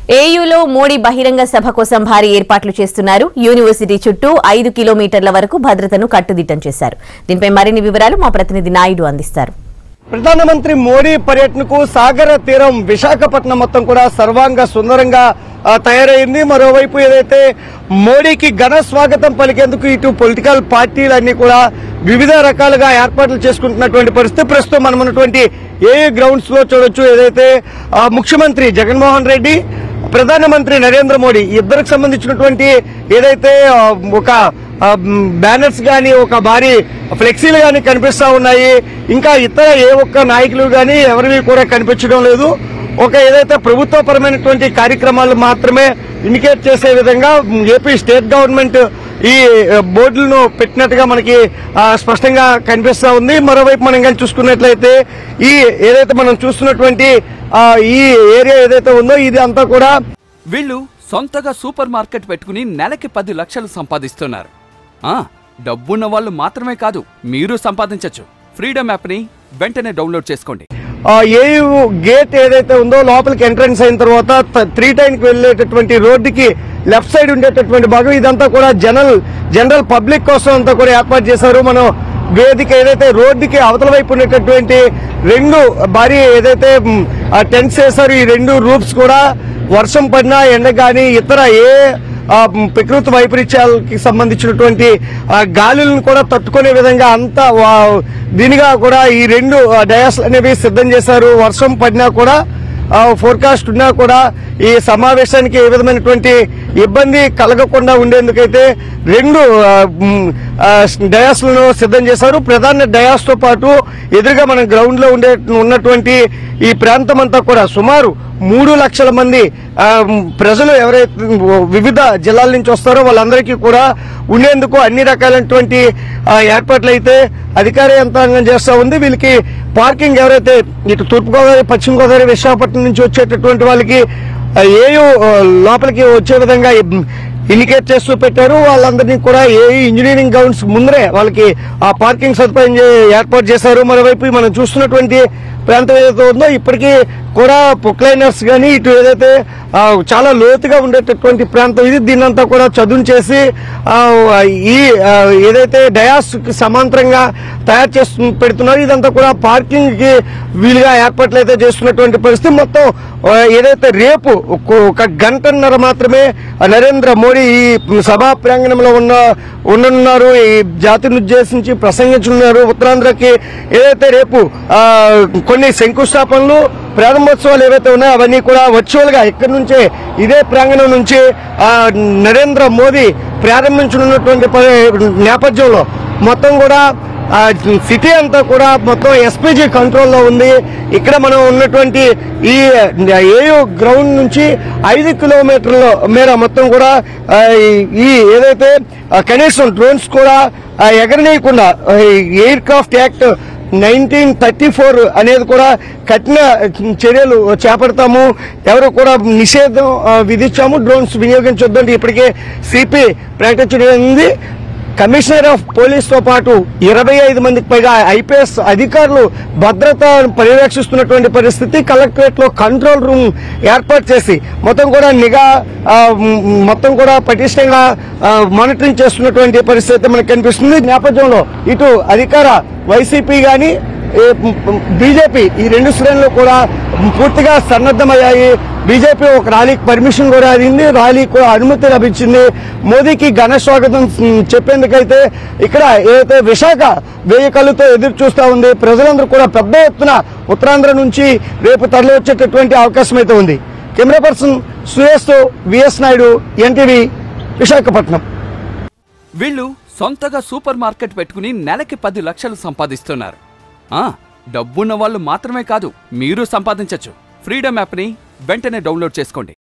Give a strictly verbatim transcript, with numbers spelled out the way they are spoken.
ఏయూలో మోడీ బహిరంగ సభ కోసం భారీ ఏర్పాట్లు చేస్తున్నారు. యూనివర్సిటీ చుట్టూ ఐదు కిలోమీటర్ల వరకు భద్రతను కట్టుదిట్టం చేశారు. దీనిపై మరిన్ని వివరాలు మా ప్రతినిధి నాయుడు అందిస్తారు. ప్రధానమంత్రి మోడీ పర్యటనకు సాగర తీరం విశాఖపట్నం మొత్తం కూడా సర్వాంగ సుందరంగా తయారైంది. మరోవైపు ఏదైతే మోడీకి ఘన స్వాగతం పలికేందుకు ఇటు పొలిటికల్ పార్టీలన్నీ కూడా వివిధ రకాలుగా ఏర్పాట్లు చేసుకుంటున్నటువంటి పరిస్థితి ప్రస్తుతం మనం ఉన్నటువంటి ఏ గ్రౌండ్స్ లో చూడొచ్చు. ఏదైతే ముఖ్యమంత్రి జగన్మోహన్ రెడ్డి, ప్రధానమంత్రి నరేంద్ర మోడీ ఇద్దరికి సంబంధించినటువంటి ఏదైతే ఒక బ్యానర్స్ గానీ ఒక భారీ ఫ్లెక్సీలు గానీ కనిపిస్తా ఉన్నాయి. ఇంకా ఇతర ఏ ఒక్క నాయకులు గానీ ఎవరివి కూడా కనిపించడం లేదు. ఒక ఏదైతే ప్రభుత్వపరమైనటువంటి కార్యక్రమాలు మాత్రమే ఇండికేట్ చేసే విధంగా ఏపీ స్టేట్ గవర్నమెంట్ ఈ బోర్డులను పెట్టినట్టుగా మనకి స్పష్టంగా కనిపిస్తా ఉంది. మరోవైపు మనం కానీ చూసుకున్నట్లయితే ఈ ఏదైతే మనం చూస్తున్నటువంటి ఈ ఏరియా ఏదైతే ఉందో ఇది అంతా కూడా వీళ్ళు సొంతగా సూపర్ మార్కెట్ పెట్టుకుని నెలకి పది లక్షలు సంపాదిస్తున్నారు. డబ్బున్న వాళ్ళు మాత్రమే కాదు, మీరు సంపాదించవచ్చు. ఫ్రీడమ్ యాప్ ని వెంటనే డౌన్లోడ్ చేసుకోండి. ఏయూ గేట్ ఏదైతే ఉందో లోపలికి ఎంట్రన్స్ అయిన తర్వాత త్రీ టైన్ కి వెళ్లేటటువంటి రోడ్డుకి లెఫ్ట్ సైడ్ ఉండేటటువంటి భాగం ఇదంతా కూడా జనరల్ జనరల్ పబ్లిక్ కోసం అంతా కూడా ఏర్పాటు చేశారు. మనం వేదిక ఏదైతే రోడ్డుకి అవతల వైపు ఉండేటటువంటి రెండు భారీ ఏదైతే టెంట్స్ వేశారు, ఈ రెండు రూఫ్స్ కూడా వర్షం పడినా ఎండ కానీ ఇతర ఏ ప్రకృతి వైపరీత్యాలకి సంబంధించినటువంటి గాలులను కూడా తట్టుకునే విధంగా అంతా దీనిగా కూడా ఈ రెండు డయాస్ అనేవి సిద్ధం చేశారు. వర్షం పడినా కూడా ఫోర్కాస్ట్ ఉన్నా కూడా ఈ సమావేశానికి ఏ విధమైనటువంటి ఇబ్బంది కలగకుండా ఉండేందుకైతే రెండు డయాస్లను సిద్ధం చేశారు. ప్రధాన డయాస్ తో పాటు ఎదురుగా మన గ్రౌండ్ లో ఉండే ఉన్నటువంటి ఈ ప్రాంతం అంతా కూడా సుమారు మూడు లక్షల మంది ప్రజలు ఎవరైతే వివిధ జిల్లాల నుంచి వస్తారో వాళ్ళందరికీ కూడా ఉండేందుకు అన్ని రకాలైనటువంటి ఏర్పాట్లు అయితే అధికార యంత్రాంగం చేస్తూ ఉంది. వీళ్ళకి పార్కింగ్ ఎవరైతే ఇటు తూర్పుగోదావరి, పశ్చిమ గోదావరి, విశాఖపట్నం నుంచి వచ్చేటటువంటి వాళ్ళకి ఏయూ లోపలికి వచ్చే విధంగా ఇండికేట్ చేస్తూ పెట్టారు. వాళ్ళందరినీ కూడా ఏ ఇంజనీరింగ్ గ్రౌండ్స్ ముందరే వాళ్ళకి ఆ పార్కింగ్ సదుపాయం ఏర్పాటు చేశారు. మరోవైపు మనం చూస్తున్నటువంటి ప్రాంతం ఏదైతే ఉందో ఇప్పటికీ కూడా పొక్లైనర్స్ కానీ ఇటు ఏదైతే చాలా లోతుగా ఉండేటటువంటి ప్రాంతం ఇది, దీన్నంతా కూడా చదును చేసి ఈ ఏదైతే డయాస్ సమాంతరంగా తయారు చేస్తు పెడుతున్నారు. ఇదంతా కూడా పార్కింగ్ కి వీలుగా ఏర్పాట్లు అయితే చేస్తున్నటువంటి పరిస్థితి. మొత్తం ఏదైతే రేపు ఒక గంటన్నర మాత్రమే నరేంద్ర మోడీ ఈ సభా ప్రాంగణంలో ఉన్న ఉండనున్నారు. ఈ జాతిని ఉద్దేశించి ప్రసంగించున్నారు. ఉత్తరాంధ్రకి ఏదైతే రేపు కొన్ని శంకుస్థాపనలు, ప్రారంభోత్సవాలు ఏవైతే ఉన్నాయో అవన్నీ కూడా వర్చువల్ గా ఇక్కడి నుంచే ఇదే ప్రాంగణం నుంచి నరేంద్ర మోదీ ప్రారంభించనున్నటువంటి నేపథ్యంలో మొత్తం కూడా సిటీ అంతా కూడా మొత్తం ఎస్పీజీ కంట్రోల్లో ఉంది. ఇక్కడ మనం ఉన్నటువంటి ఈ ఏయూ గ్రౌండ్ నుంచి ఐదు కిలోమీటర్ల మేర మొత్తం కూడా ఈ ఏదైతే కనీసం డ్రోన్స్ కూడా ఎగరనీయకుండా aircraft act nineteen thirty four అనేది కూడా కఠిన చర్యలు చేపడతాము, ఎవరు కూడా నిషేధం విధించాము, డ్రోన్స్ వినియోగించొద్దంటే ఇప్పటికే సిపి ప్రకటించడం. కమిషనర్ ఆఫ్ పోలీస్ తో పాటు ఇరవై ఐదు మందికి పైగా ఐపీఎస్ అధికారులు భద్రత పర్యవేక్షిస్తున్నటువంటి పరిస్థితి. కలెక్టరేట్ లో కంట్రోల్ రూమ్ ఏర్పాటు చేసి మొత్తం కూడా నిఘా మొత్తం కూడా పటిష్టంగా మానిటరింగ్ చేస్తున్నటువంటి పరిస్థితి మనకు కనిపిస్తుంది. నేపథ్యంలో ఇటు అధికార వైసీపీ గాని బీజేపీ ఈ రెండు శ్రేణులు కూడా పూర్తిగా సన్నద్దమయ్యాయి. బీజేపీ ఒక ర్యాలీకి పర్మిషన్ కూడా అయింది, ర్యాలీకి కూడా అనుమతి లభించింది. మోదీకి ఘన స్వాగతం చెప్పేందుకైతే ఇక్కడ ఏదైతే విశాఖ వేయి కళ్ళతో ఎదురు చూస్తా ఉంది. ప్రజలందరూ కూడా పెద్ద ఎత్తున ఉత్తరాంధ్ర నుంచి రేపు తరలి వచ్చేటటువంటి అవకాశం అయితే ఉంది. కెమెరా పర్సన్ సురేష్ తో విఎస్ నాయుడు, ఎన్టీవీ, విశాఖపట్నం. వీళ్ళు సొంతగా సూపర్ మార్కెట్ పెట్టుకుని నెలకి పది లక్షలు సంపాదిస్తున్నారు. డబ్బున్న వాళ్ళు మాత్రమే కాదు, మీరు సంపాదించవచ్చు. ఫ్రీడమ్ యాప్ ని వెంటనే డౌన్లోడ్ చేసుకోండి.